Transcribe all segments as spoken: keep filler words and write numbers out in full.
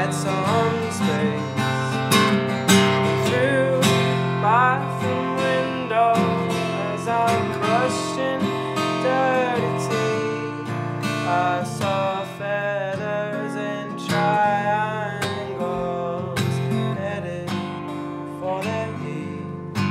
provide some space. Through bathroom window as I'm crushing dirty tea, I saw feathers in triangles headed for their heat.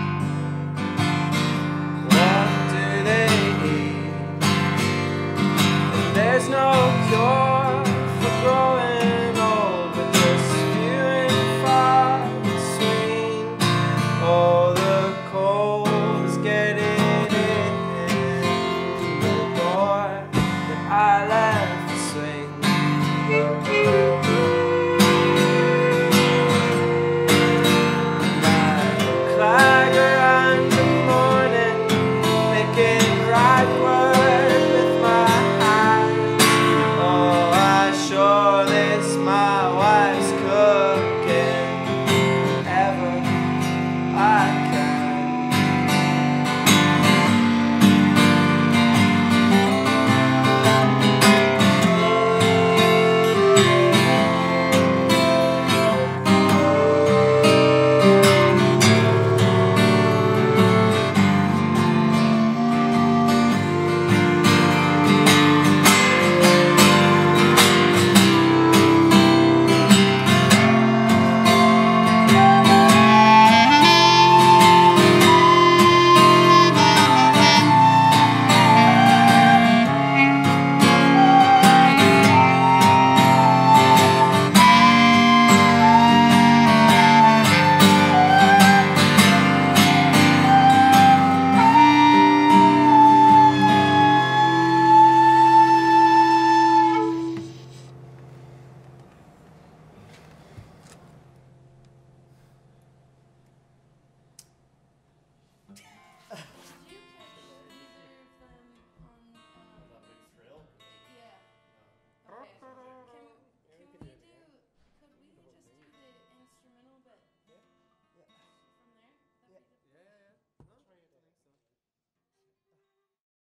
What do they eat? And there's no cure for growing old, but just few and far between. Oh, the cold is getting in the door that I left to swing. Like a clagger and the morning, making right work with my hands. Oh, I surely smile